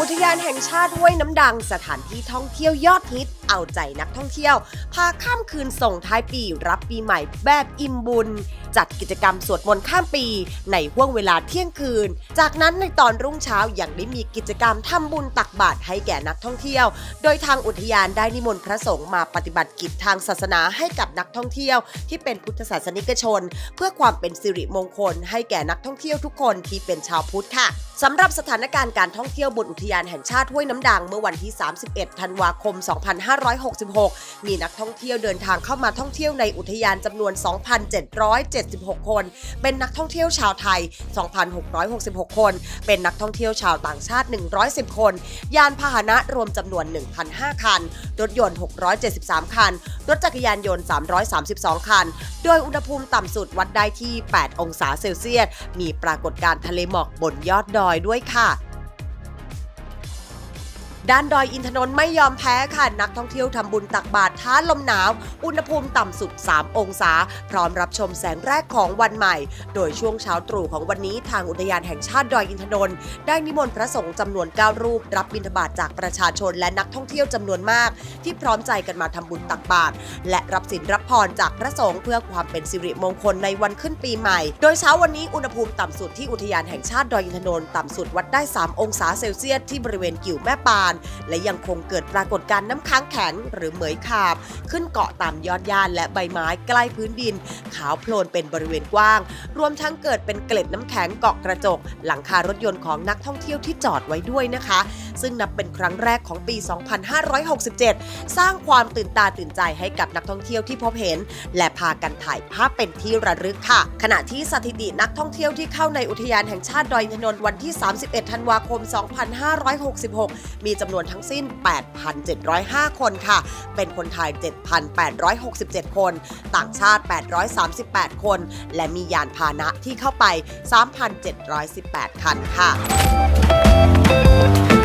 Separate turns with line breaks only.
ทยานแห่งชาติห้วยน้ำดังสถานที่ท่องเที่ยวยอดฮิตเอาใจนักท่องเที่ยวพาข้ามคืนส่งท้ายปีรับปีใหม่แบบอิ่มบุญจัดกิจกรรมสวดมนต์ข้ามปีในห้วงเวลาเที่ยงคืนจากนั้นในตอนรุ่งเช้ายังได้มีกิจกรรมทำบุญตักบาตรให้แก่นักท่องเที่ยวโดยทางอุทยานได้นิมนต์พระสงฆ์มาปฏิบัติกิจทางศาสนาให้กับนักท่องเที่ยวที่เป็นพุทธศาสนิกชนเพื่อความเป็นสิริมงคลให้แก่นักท่องเที่ยวทุกคนที่เป็นชาวพุทธค่ะสำหรับสถานการณ์การท่องเที่ยวบนอุทยานแห่งชาติห้วยน้ำดังเมื่อวันที่ 31 ธันวาคม 2566 มีนักท่องเที่ยวเดินทางเข้ามาท่องเที่ยวในอุทยานจำนวน 2,776 คน เป็นนักท่องเที่ยวชาวไทย 2,666 คน เป็นนักท่องเที่ยวชาวต่างชาติ 110 คน ยานพาหนะรวมจำนวน 1,005 คัน รถยนต์ 673 คัน รถจักรยานยนต์ 332 คัน โดยอุณหภูมิต่ำสุดวัดได้ที่ 8 องศาเซลเซียส มีปรากฏการณ์ทะเลหมอกบนยอดดอยด้วยค่ะด้านดอยอินทนนท์ไม่ยอมแพ้ค่ะนักท่องเที่ยวทำบุญตักบาตรท้าลมหนาวอุณหภูมิต่ำสุด 3 องศาพร้อมรับชมแสงแรกของวันใหม่โดยช่วงเช้าตรู่ของวันนี้ทางอุทยานแห่งชาติดอยอินทนนท์ได้นิมนต์พระสงฆ์จำนวน 9 รูปรับบิณฑบาตจากประชาชนและนักท่องเที่ยวจำนวนมากที่พร้อมใจกันมาทำบุญตักบาตรและรับศีลรับพรจากพระสงฆ์เพื่อความเป็นสิริมงคลในวันขึ้นปีใหม่โดยเช้าวันนี้อุณหภูมิต่ำสุดที่อุทยานแห่งชาติดอยอินทนนท์ต่ำสุดวัดได้ 3 องศาเซลเซียสที่บริเวณกิ่วแม่ปานและยังคงเกิดปรากฏการณ์น้ำค้างแข็งหรือเหมยขาบขึ้นเกาะตามยอดหญ้าและใบไม้ใกล้พื้นดินขาวโพลนเป็นบริเวณกว้างรวมทั้งเกิดเป็นเกล็ดน้ำแข็งเกาะกระจกหลังคารถยนต์ของนักท่องเที่ยวที่จอดไว้ด้วยนะคะซึ่งนับเป็นครั้งแรกของปี 2567 สร้างความตื่นตาตื่นใจให้กับนักท่องเที่ยวที่พบเห็นและพากันถ่ายภาพเป็นที่ระลึกค่ะขณะที่สถิตินักท่องเที่ยวที่เข้าในอุทยานแห่งชาติดอยอินทนนท์วันที่ 31 ธันวาคม 2566 มีจำนวนทั้งสิ้น 8,705 คนค่ะเป็นคนไทย 7,867 คนต่างชาติ 838 คนและมียานพาหนะที่เข้าไป 3,718 คันค่ะ